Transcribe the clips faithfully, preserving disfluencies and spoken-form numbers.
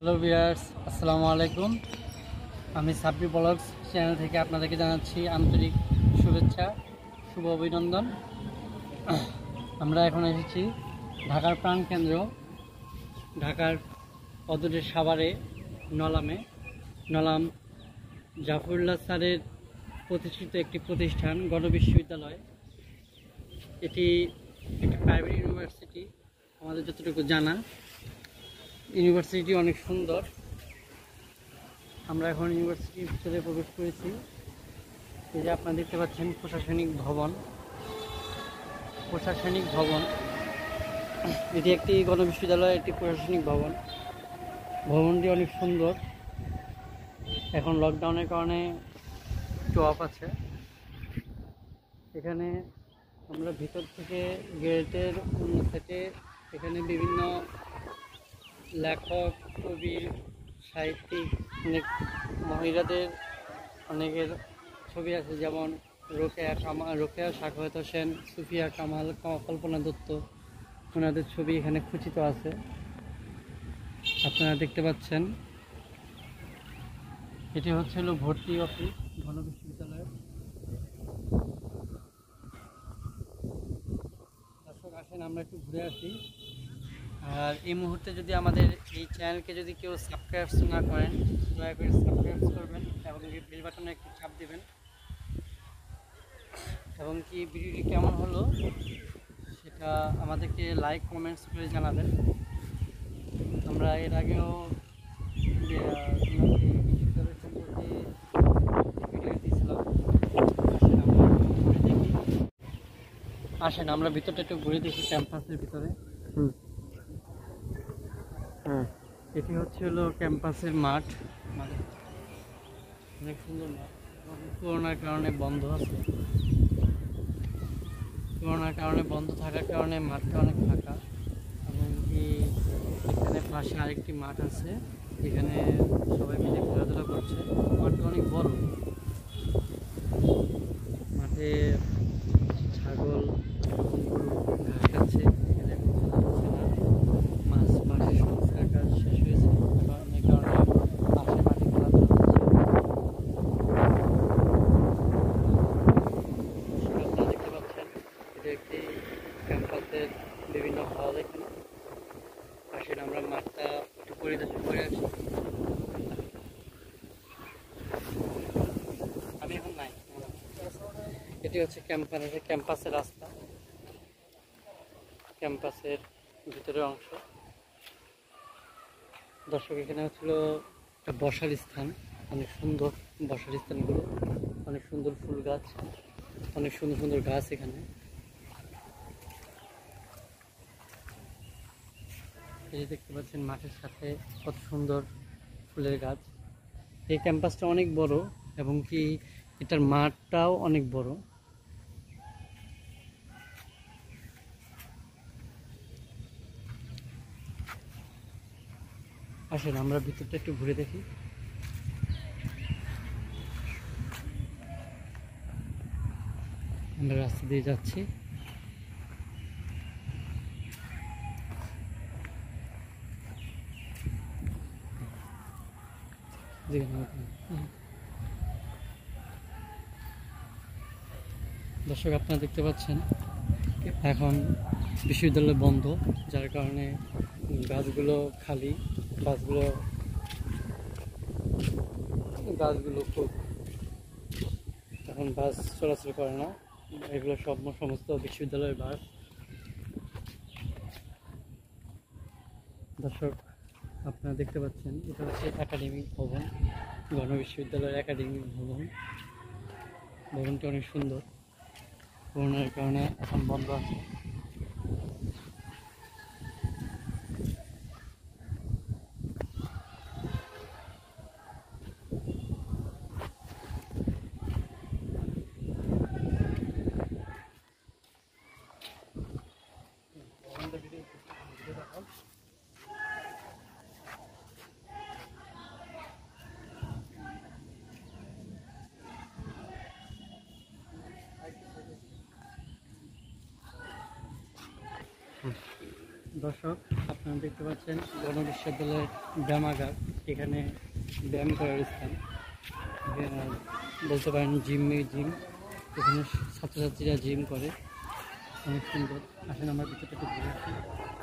Hello viewers, আসসালামু আলাইকুম। আমি সাব্বির ব্লগস চ্যানেল থেকে আপনাদেরকে জানাচ্ছি আন্তরিক শুভেচ্ছা, শুভ অভিনন্দন। আমরা এখন এসেছি ঢাকার প্রাণকেন্দ্র, ঢাকার অদূরে সাভারে নলামে। নলাম জাফরুল্লাহ স্যারের প্রতিষ্ঠিত একটি প্রতিষ্ঠান, গণবিশ্ববিদ্যালয়। এটি একটি প্রাইভেট ইউনিভার্সিটি, আমাদের যতটুকু জানা। ইউনিভার্সিটি অনেক সুন্দর। আমরা এখন ইউনিভার্সিটির ভিতরে প্রবেশ করেছি। এই যে আপনারা দেখতে পাচ্ছেন প্রশাসনিক ভবন প্রশাসনিক ভবন এটি একটি গণবিশ্ববিদ্যালয়ের একটি প্রশাসনিক ভবন। ভবনটি অনেক সুন্দর। এখন লকডাউনের কারণে একটু অফ আছে। এখানে আমরা ভিতর থেকে গেটের অন্য সাইডে এখানে বিভিন্ন লেখক, কবি, সাহিত্যিক, অনেক মহিলাদের অনেকের ছবি আছে, যেমন রোকেয়া কামাল, রোকেয়া সাখাওয়াত হোসেন, সুফিয়া কামাল, কল্পনা দত্ত, ওনাদের ছবি এখানে খচিত আছে, আপনারা দেখতে পাচ্ছেন। এটি হচ্ছে হলো ভর্তি অফিস গণবিশ্ববিদ্যালয়ের। দর্শক আসেন আমরা একটু ঘুরে আসি। আর এই মুহূর্তে যদি আমাদের এই চ্যানেলকে যদি কেউ সাবস্ক্রাইব না করেন, দয়া করে সাবস্ক্রাইব করবেন এবং বেল বাটনে একটু চাপ দেবেন। এবং কি ভিডিওটি কেমন হলো সেটা আমাদেরকে লাইক কমেন্টস করে জানাবেন। আমরা এর আগেও বিশ্ববিদ্যালয় সম্পর্কে ভিডিও দিয়েছিলাম। আসেন আমরা ভিতরটা একটু ঘুরে দেখি, ক্যাম্পাসের ভিতরে। হুম হ্যাঁ, এটি হচ্ছে হলো ক্যাম্পাসের মাঠ। অনেক সুন্দর মাঠ। করোনার কারণে বন্ধ আছে। করোনার কারণে বন্ধ থাকার কারণে মাঠটা অনেক ফাঁকা। এমনকি এখানে পাশে আরেকটি মাঠ আছে, যেখানে সবাই মিলে খেলাধুলা করছে। মাঠটা অনেক বড়। মাঠে ছাগল ঘাস খাচ্ছে। এখানে মাছ মাঠের সংস্কার কাজ শেষ হয়েছে, এই কারণে পাশে মাঠে খেলাধুলা করছে। আপনারা দেখতে পাচ্ছেন এটা একটি ক্যাম্পাসের বিভিন্ন হল। এখানে আসেন আমরা মাঠটা একটু পরিদর্শন করে আসি। আমি এখন নাই। এটি হচ্ছে ক্যাম্পাসের ক্যাম্পাসের রাস্তা, ক্যাম্পাসের ভিতরের অংশ। দর্শক এখানে হচ্ছিল একটা বসার স্থান, অনেক সুন্দর বসার স্থানগুলো, অনেক সুন্দর ফুল গাছ, অনেক সুন্দর সুন্দর গাছ এখানে। এই দেখতে পাচ্ছেন মাঠের সাথে কত সুন্দর ফুলের গাছ। এই ক্যাম্পাসটা অনেক বড় এবং কি এটার মাঠটাও অনেক বড়। আসেন আমরা ভিতরটা একটু ঘুরে দেখি। আমরা রাস্তা দিয়ে যাচ্ছি। দর্শক আপনারা দেখতে পাচ্ছেন এখন বিশ্ববিদ্যালয় বন্ধ, যার কারণে গাছগুলো খালি। গাছগুলো গাছগুলো খুব এখন বাস চলাচল করে না। এগুলো সব সমস্ত বিশ্ববিদ্যালয়ের বাস। দর্শক আপনারা দেখতে পাচ্ছেন এটা হচ্ছে একাডেমিক ভবন, গণবিশ্ববিদ্যালয়ের একাডেমিক ভবন। ভবনটি অনেক সুন্দর। করোনার কারণে এখন বন্ধ আছে। দর্শক, আপনারা দেখতে পাচ্ছেন গণ বিশ্ববিদ্যালয়ের ব্যায়ামাগার। এখানে ব্যায়াম করার স্থান, বলতে পারেন জিম জিম এখানে ছাত্রছাত্রীরা জিম করে, অনেক সুন্দর। আসেন আমরা ভিতরটা একটু ঘুরে আসি।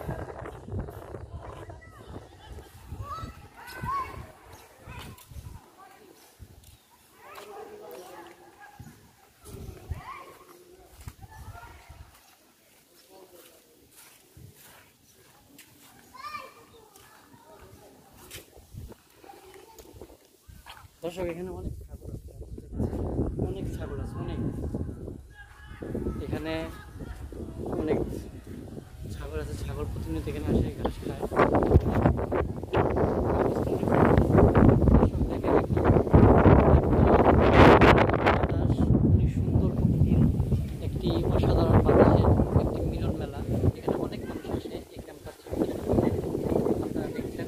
দর্শক, এখানে অনেক ছাগল আছে, অনেক ছাগল আছে, অনেক এখানে অনেক ছাগল আছে। ছাগল প্রতিনিয়ত এখানে আসে, ঘাস খায়। অনেক সুন্দর প্রকৃতির একটি অসাধারণ বাতাসের একটি মিলন মেলা। এখানে অনেক মানুষ আসে এই ক্যাম্পাসে, আপনারা দেখছেন।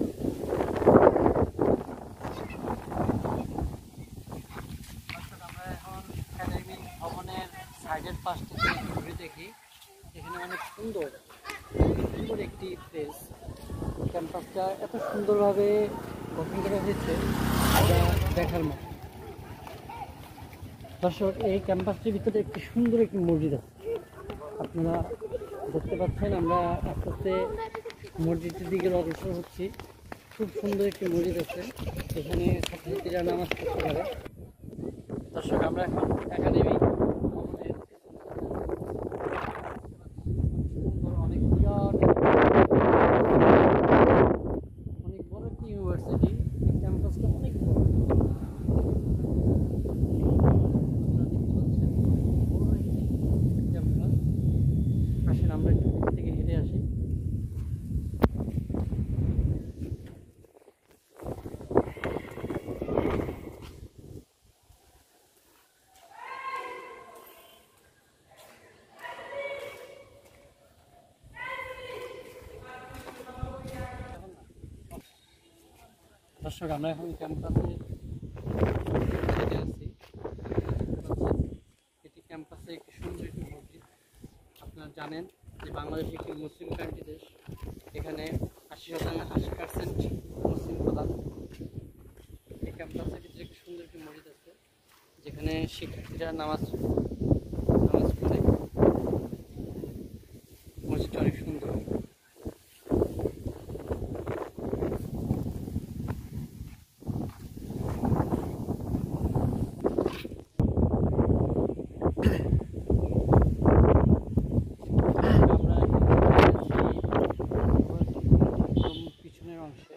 আমরা এখন একাডেমি ভবনের সাইডের পাশ থেকে ঘুরে দেখি। এখানে অনেক সুন্দর সুন্দর একটি প্লেস। ক্যাম্পাসটা এত সুন্দরভাবে গঠন করা হয়েছে, যা দেখার মতো। দর্শক, এই ক্যাম্পাসটির ভিতরে একটি সুন্দর একটি মসজিদ আছে, আপনারা দেখতে পাচ্ছেন। আমরা আস্তে আস্তে মসজিদটির দিকে অগ্রসর হচ্ছি। খুব সুন্দর একটি মসজিদ আছে, এখানে ছাত্রছাত্রীরা নামাজ পড়তে পারে। দর্শক, আমরা এখন একাডেমি ভবনের অনেক বিরাট অনেক বড় একটি ইউনিভার্সিটি। ক্যাম্পাসটা অনেক বড়, আপনারা দেখতে পাচ্ছেন, বড় একটি ক্যাম্পাস। আসেন আমরা একটু ভিতর থেকে হেঁটে আসি। দর্শক, আমরা এখন ক্যাম্পাসে হেঁটে আছি। এটি ক্যাম্পাসে একটি সুন্দর একটি মসজিদ। আপনারা জানেন যে বাংলাদেশ একটি মুসলিম কান্ট্রি দেশ। এখানে আশি শতাংশ আশি পার্সেন্ট মুসলিম প্রধান। এই ক্যাম্পাসের ভিতরে একটি সুন্দর একটি মসজিদ আছে, যেখানে শিক্ষার্থীরা নামাজ নামাজ পড়ে। মসজিদটা অনেক সুন্দর। পিছনের অংশে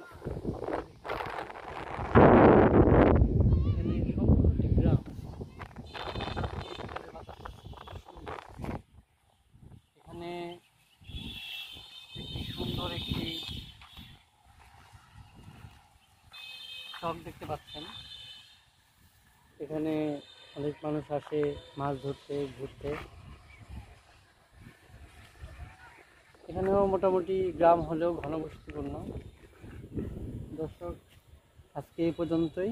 এখানে সম্পূর্ণটি গ্রাম। এখানে একটি সুন্দর একটি চক দেখতে পাচ্ছেন। এখানে অনেক মানুষ আসে মাছ ধরতে, ঘুরতে। এখানেও মোটামুটি গ্রাম হলেও ঘনবসতিপূর্ণ। দর্শক, আজকে এই পর্যন্তই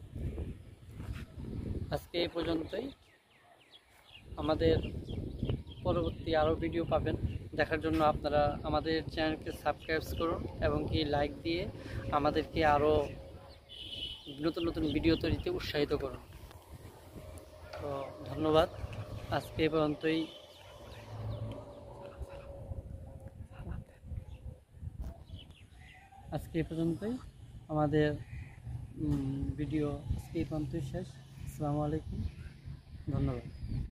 আজকে এই পর্যন্তই আমাদের পরবর্তী আরও ভিডিও পাবেন। দেখার জন্য আপনারা আমাদের চ্যানেলকে সাবস্ক্রাইব করুন এবং কি লাইক দিয়ে আমাদেরকে আরও নতুন নতুন ভিডিও তৈরিতে উৎসাহিত করুন। তো ধন্যবাদ। আজকে এই পর্যন্তই আজকে এই পর্যন্তই আমাদের ভিডিও আজকে এই পর্যন্তই শেষ। আসসালামু আলাইকুম, ধন্যবাদ।